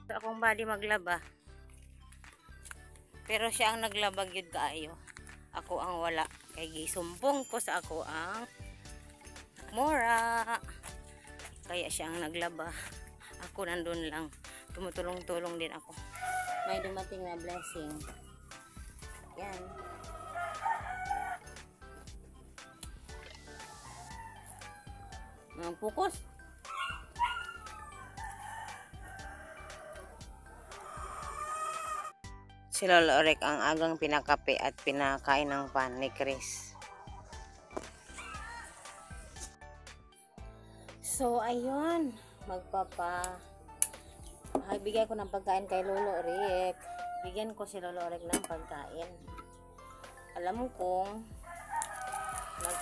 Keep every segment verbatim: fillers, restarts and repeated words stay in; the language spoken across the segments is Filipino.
Akong body maglaba. Pero siya ang naglabag yun kaayo. Ako ang wala. Kay gisumpong ko sa ako ang mura. Kaya siya ang naglaba. Ako nandun lang. Tumutulong-tulong din ako. May dumating na blessing. Yan. Ang pukos. Si Lolo Orek ang agang pinakape at pinakain ng pan ni Chris. So, ayun. Magpapa. Ay, bigay ko ng pagkain kay Lolo Orek. Bigyan ko si Lolo Orek ng pagkain. Alam mo kung mag...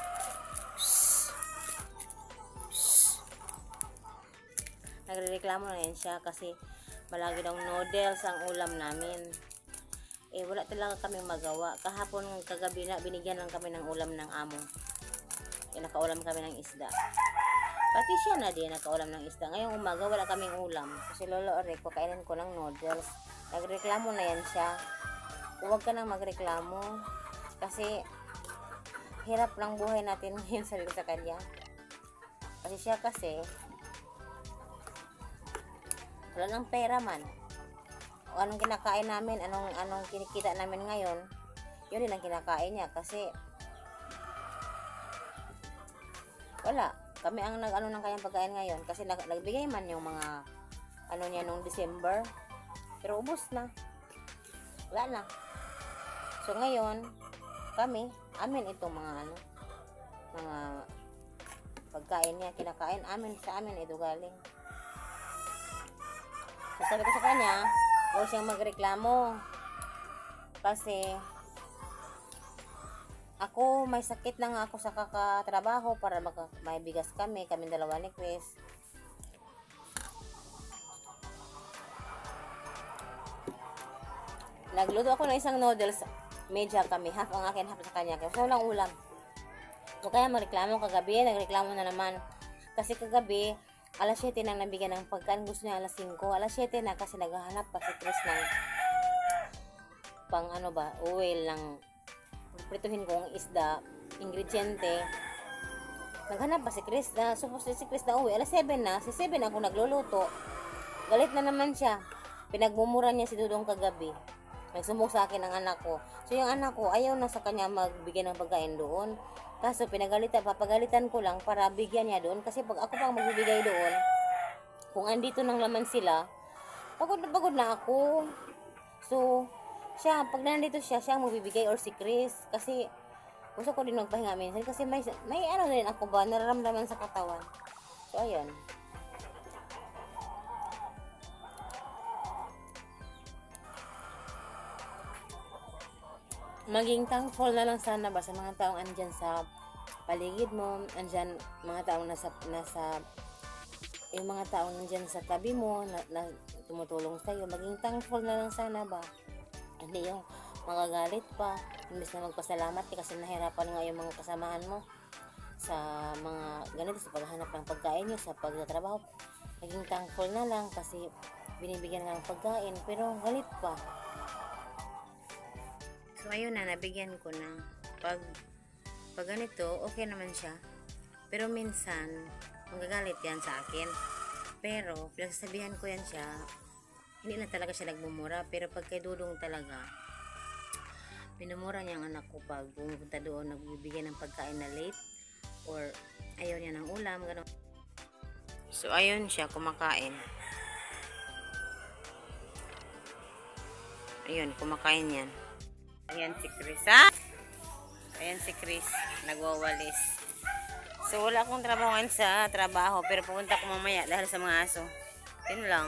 Nagrereklamo na yan siya kasi malagi daw noodles ang ulam namin. Eh, wala talaga kaming magawa. Kahapon, kagabi na, binigyan lang kami ng ulam ng amo. Eh, nakaulam kami ng isda. Pati siya na din, nakaulam ng isda. Ngayong umaga, wala kaming ulam. Kasi Lolo Orek, pakainin ko ng noodles. Nagreklamo na yan siya. Huwag ka nang magreklamo. Kasi, hirap lang buhay natin ngayon sa, sa kanya. Kasi siya kasi, wala ng pera man. O anong kinakain namin, anong anong kinikita namin ngayon, yun din ang kinakain niya kasi wala. Kami ang nag-ano ng kanyang pagkain ngayon kasi nag, nagbigay man yung mga ano niya nung December. Pero ubos na. Wala na. So ngayon, kami, amin itong mga ano, mga pagkain niya, kinakain amin, sa amin ito galing. So sabi ko sa kanya, huwag siyang magreklamo kasi ako may sakit na nga ako sa kakatrabaho para maka, may bigas kami kami dalawa ni Chris. Nagluto ako ng isang noodles, medya kami, half ang akin, half sa kanya, kasi walang ulam. So kaya magreklamo kagabi, nagreklamo na naman kasi kagabi alas siyete na nabigyan ng pagkain, gusto niya alas singko. Alas siyete na kasi naghahanap pa si Chris ng pang ano ba, oil ng prituhin kong isda, ingrediente. Naghanap pa si Chris na, supposed si Chris na uwi. Alas seven na, si seven ako nagluluto. Galit na naman siya. Pinagmumura niya si Dudong kagabi. Nagsumbong sa akin ang anak ko. So yung anak ko, ayaw na sa kanya magbigay ng pagkain doon. Kaso pinagalitan, papagalitan ko lang para bigyan niya doon. Kasi pag ako pang magbibigay doon, kung andito nang laman sila, pagod na pagod na ako. So, siya, pag nandito siya, siya ang magbibigay or si Chris. Kasi, gusto ko din magpahinga minsan. Kasi may, may ano din ako ba, nararamdaman sa katawan. So, ayun. Maging thankful na lang sana ba sa mga taong andyan sa paligid mo, andyan mga taong nasa, nasa yung mga taong andyan sa tabi mo na, na tumutulong sa iyo. Maging thankful na lang sana ba, hindi yung magagalit pa, imbes na magpasalamat kasi nahirapan nga yung mga kasamahan mo sa mga ganito, sa paghahanap ng pagkain nyo, sa pagtatrabaho. Maging thankful na lang kasi binibigyan nga ng pagkain, pero galit pa. So, ayun na, nabigyan ko na. Pag, pag ganito, okay naman siya. Pero minsan, magagalit yan sa akin. Pero, pinagsasabihan ko yan siya, hindi na talaga siya nagmumura. Pero pag kay Dudong talaga, minumura niya ang anak ko pag pumunta doon, nagbibigyan ng pagkain na late. Or, ayaw niya ng ulam, gano'n. So, ayun siya, kumakain. Ayun, kumakain yan. Ayan si Chris, ha? Ayan si Chris, nagwawalis. So, wala akong trabaho ngayon sa trabaho, pero pupunta ko mamaya dahil sa mga aso. Yun lang.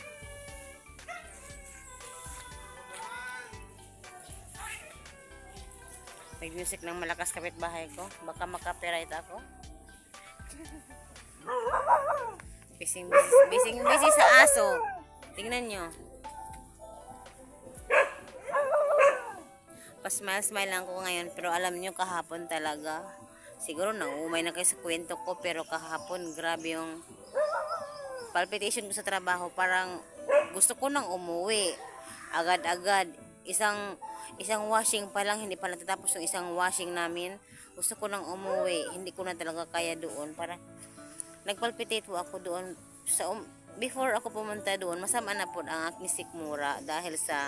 May music ng malakas kapitbahay ko. Baka makapiright ako. Bising, bising, bising, bising sa aso. Tingnan nyo. Pa-smile-smile lang ko ngayon, pero alam nyo, kahapon talaga. Siguro nauumay na kayo sa kwento ko, pero kahapon, grabe yung palpitation ko sa trabaho. Parang gusto ko nang umuwi. Agad-agad. Isang, isang washing pa lang, hindi pa natatapos yung isang washing namin. Gusto ko nang umuwi. Hindi ko na talaga kaya doon. Para, nagpalpitate po ako doon. Sa, um, before ako pumunta doon, masama na po ang aking sikmura dahil sa,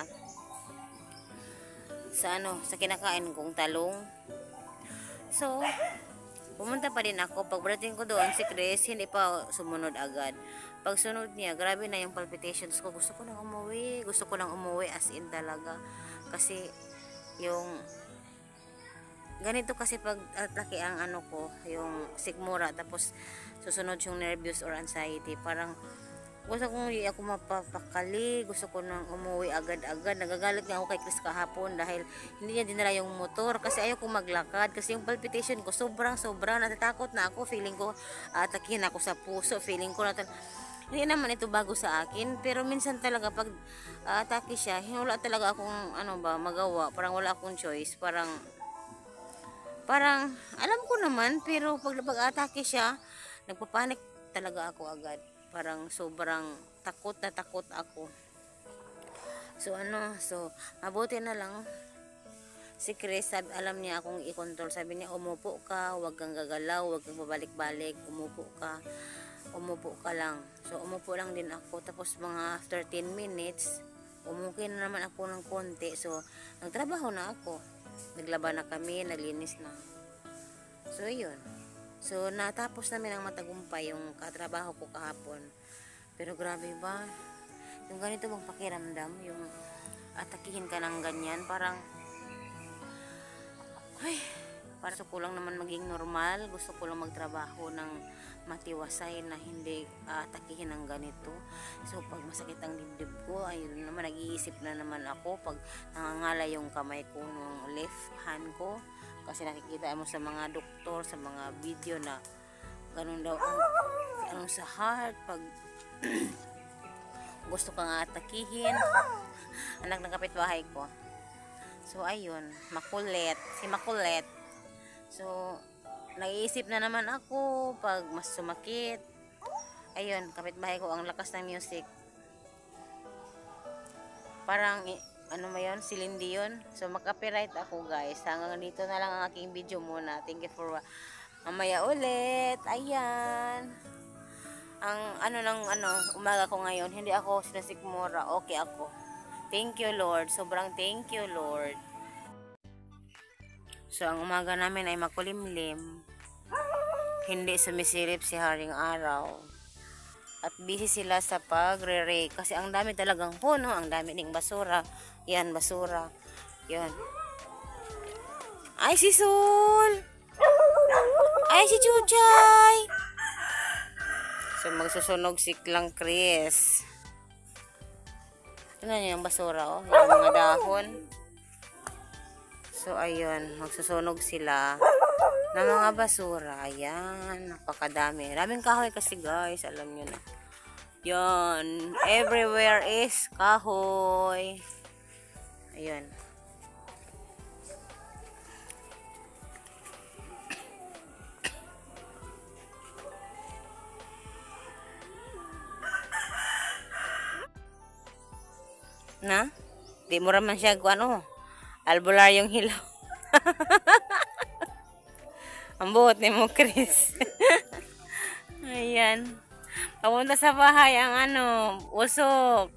sa ano, sa kinakain kong talong. So, pumunta pa din ako. Pagdating ko doon, si Chris, hindi pa sumunod agad. Pag sunod niya, grabe na yung palpitations ko. Gusto ko nang umuwi. Gusto ko nang umuwi as in talaga. Kasi, yung, ganito kasi pag atake ang ano ko, yung sikmura, tapos susunod yung nervous or anxiety. Parang, gusto kong hindi ako mapapakali. Gusto ko nang umuwi agad-agad. Nagagalit nga ako kay Chris kahapon dahil hindi niya dinala yung motor. Kasi ayaw ko maglakad. Kasi yung palpitation ko, sobrang-sobrang natatakot na ako. Feeling ko, atakin ako sa puso. Feeling ko na hindi naman ito bago sa akin. Pero minsan talaga pag uh, atake siya, wala talaga akong ano ba, magawa. Parang wala akong choice. Parang, parang, alam ko naman. Pero pag pag-atake siya, nagpapanik talaga ako agad. Parang sobrang takot na takot ako. So ano, so mabuti na lang si Chris, sabi, alam niya akong i-control. Sabi niya, umupo ka, huwag kang gagalaw, huwag kang babalik-balik, umupo ka, umupo ka lang. So umupo lang din ako. Tapos mga after ten minutes, umuwi na naman ako ng konti. So nagtrabaho na ako. Naglaba na kami, naglinis na. So yun. So, natapos namin ang matagumpay yung katrabaho ko kahapon. Pero grabe ba? Yung ganito bang pakiramdam, yung atakihin ka ng ganyan, parang, ay, para gusto ko lang naman maging normal. Gusto ko lang magtrabaho ng matiwasay na hindi uh, atakihin ng ganito. So, pag masakit ang dibdib ko, ayun naman, nag-iisip na naman ako. Pag nangangalay yung kamay ko, ng left hand ko, kasi nakikita mo sa mga doktor, sa mga video na ganun daw ang, ang sa heart pag gusto kang atakihin. Anak ng kapitbahay ko. So ayun, makulit, si makulit. So naiisip na naman ako pag mas sumakit. Ayun, kapitbahay ko, ang lakas ng music. Parang ano ba yun? Silindi yun. So, mag-copyright ako, guys. Hanggang dito na lang ang aking video muna. Thank you for mamaya ulit. Ayan. Ang ano ng ano, umaga ko ngayon, hindi ako sinasikmura. Okay ako. Thank you, Lord. Sobrang thank you, Lord. So, ang umaga namin ay makulimlim. Hindi sumisilip si Haring Araw. At busy sila sa pagre-rake. Kasi ang dami talagang puno. Ang dami ding basura. Yan, basura. Yan. Ay, si Sul! Ay, si Chuchay! So, magsusunog si Klang Chris. Tignan niyo yung basura, oh. Yung mga dahon. So, ayun. Magsusunog sila ng mga basura. Ayan. Napakadami. Raming kahoy kasi, guys. Alam niyo na. Yan. Everywhere is kahoy. Ayun. Na? Di mo raman siya kung ano. Albular yung hilaw. Ang buhot ni mo, Chris. Ayan. Papunta sa bahay ang ano, usok.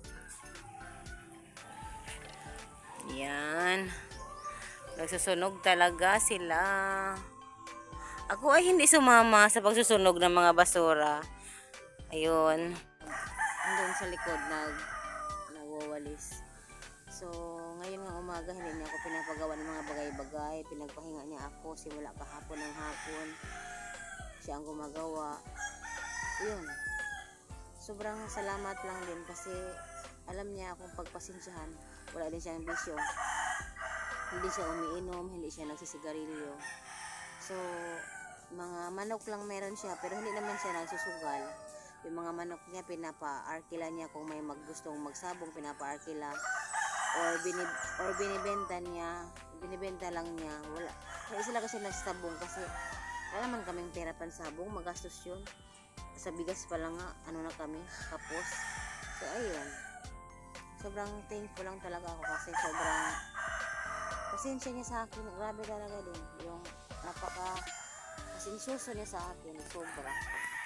Yan. Nagsusunog talaga sila. Ako ay hindi sumama sa pagsusunog ng mga basura. Ayun. Andun sa likod nag nagwawalis. So, ngayon nga umaga hindi niya ako pinapagawa ng mga bagay-bagay. Pinagpahinga niya ako simula kahapon ng hapon. Siya ang gumagawa. Ayun. Sobrang salamat lang din kasi alam niya akong pagpasensyahan. Wala din siyang bisyo. Hindi siya umiinom, hindi siya nagsisigarilyo. So, mga manok lang meron siya, pero hindi naman siya nagsusugal. Yung mga manok niya, pinapa-arkila niya kung may maggustong magsabong, pinapa-arkila. Or, binib or binibenta niya, binibenta lang niya. Wala. Kaya sila kasi nagsabong kasi wala naman kaming pera pansabong, magastos yun. Sa bigas pa lang nga, ano na kami, kapos. So, ayun. sobrang thankful lang talaga ako kasi sobrang pasensya niya sa akin. Grabe talaga din. Yung napaka pasensyoso niya sa akin. Sobra.